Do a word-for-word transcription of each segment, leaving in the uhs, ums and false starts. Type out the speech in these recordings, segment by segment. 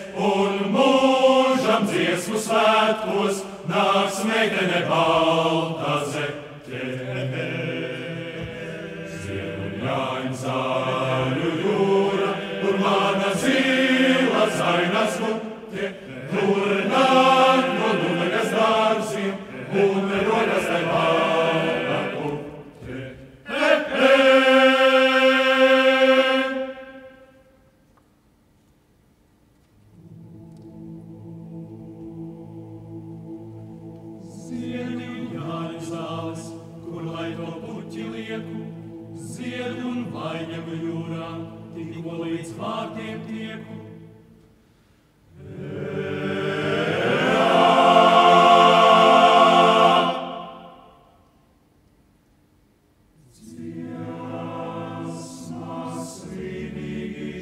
un mūžam dziesmu svētkos nāks meitene balta zeķe. Zieduņain zāļu jūra, tur mana zila zainas mute, tur nāk no Dunagas dārziem un rodas tai balta pute. He, he! Zieduņain zāles, kur lai to puķi lieku, zied un vainagu jūrā, tikko līdz vārtiem tieku. Dziesmas svinīgi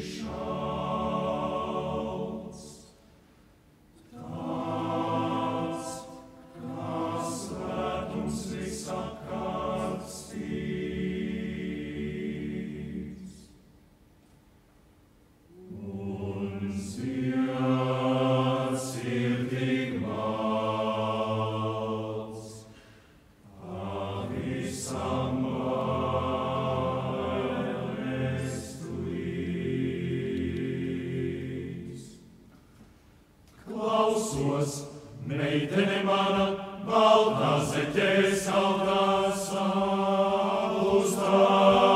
šauc, tāds, kā svētums visapkārt stīgs. Un zieds ir tik maz, pavisam vēl estu līdz. Klausos, meitene mana, baltā zeķē saldā savu stāv.